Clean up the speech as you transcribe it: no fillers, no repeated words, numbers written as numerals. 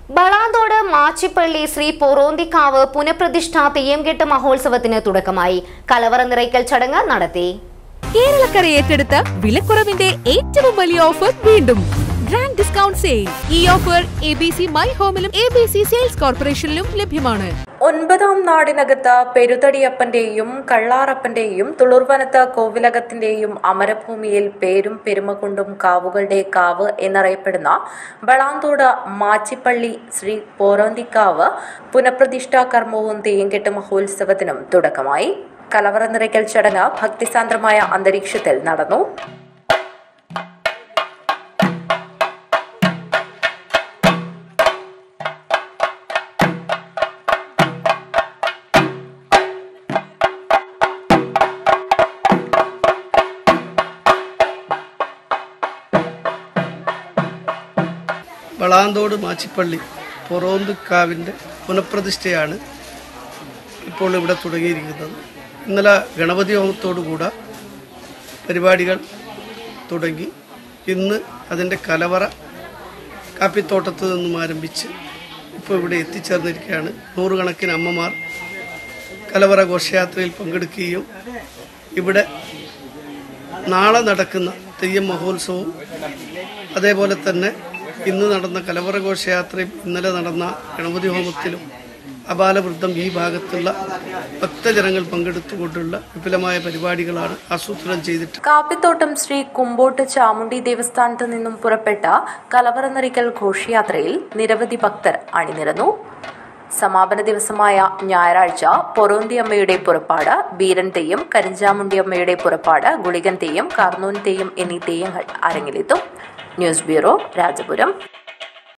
ബളാന്തോട് മാച്ചിപ്പള്ളി ശ്രീ പൊറോന്തിക്കാവ് പുനഃപ്രതിഷ്ഠാ തെയ്യംകെട്ട് മഹോത്സവത്തിന് തുടക്കമായി. കലവറ നിറയ്ക്കൽ ചടങ്ങ് നടത്തി. കേരളക്കര ഏറ്റെടുത്ത വിലക്കുറവിന്റെ ഏറ്റവും വലിയ ഓഫർ വീണ്ടും ഗ്രാൻഡ് ഡിസ്കൗണ്ട് സെയിൽ. ഈ ഓഫർ ABC മൈ ഹോമിലും ABC സെയിൽസ് കോർപ്പറേഷനിലും ലഭ്യമാണ്. 9ാം നാടിനകത്ത് പെരുതടിയപ്പന്റെയും കള്ളാറപ്പന്റെയും തുളുർവനത്ത് കോവിലകത്തിന്റെയും അമരഭൂമിയിൽ പേരും പെരുമ കൊണ്ടും കാവുകളുടെ കാവ് എന്നറിയപ്പെടുന്ന ബളാന്തോട് മാച്ചിപ്പള്ളി ശ്രീ പൊറോന്തിക്കാവ് പുനഃപ്രതിഷ്ഠാ കർമ്മവും തെയ്യംകെട്ട് മഹോത്സവത്തിനും തുടക്കമായി. കലവറ നിറയ്ക്കൽ ചടങ്ങ് ഭക്തിസാന്ദ്രമായ അന്തരീക്ഷത്തിൽ നടന്നു. ബളാന്തോട് മാച്ചിപ്പള്ളി പൊറോന്തിക്കാവിൻ്റെ പുനഃപ്രതിഷ്ഠയാണ് ഇപ്പോൾ ഇവിടെ തുടങ്ങിയിരിക്കുന്നത്. ഇന്നലെ ഗണപതി ഹോമത്തോടുകൂടി പരിപാടികൾ തുടങ്ങി. ഇന്ന് അതിൻ്റെ കലവറ കാപ്പിത്തോട്ടത്ത് നിന്നും ആരംഭിച്ച് ഇപ്പോൾ ഇവിടെ എത്തിച്ചേർന്നിരിക്കുകയാണ്. നൂറുകണക്കിന് അമ്മമാർ കലവറ ഘോഷയാത്രയിൽ പങ്കെടുക്കുകയും ഇവിടെ നാളെ നടക്കുന്ന തെയ്യം മഹോത്സവവും അതേപോലെ തന്നെ ഇന്ന് നടന്ന കലവറ ഘോഷയാത്രയും ഇന്നലെ നടന്ന ഗണപതി ഹോമത്തിലും അപാലവൃദ്ധം ഈ ഭാഗത്തുള്ള ഭക്തജനങ്ങൾ പങ്കെടുത്തുകൊണ്ടുള്ള വിപുലമായ പരിപാടികളാണ് ആസൂത്രണം ചെയ്തിട്ട്. കാപ്പിത്തോട്ടം ശ്രീ കുമ്പോട്ട് ചാമുണ്ഡി ദേവസ്ഥാനത്ത് നിന്നും പുറപ്പെട്ട കലവറ നിറയ്ക്കൽ ഘോഷയാത്രയിൽ നിരവധി ഭക്തർ അണിനിരന്നു. സമാപന ദിവസമായ ഞായറാഴ്ച പൊറോന്തി അമ്മയുടെ പുറപ്പാട്, ബീരൻ തെയ്യം, കരിഞ്ചാമുണ്ടി അമ്മയുടെ പുറപ്പാട്, ഗുളികൻ തെയ്യം, കാർന്നൂൻ തെയ്യം എന്നീ തെയ്യങ്ങൾ അരങ്ങിലെത്തും. News bureau, Rajapuram.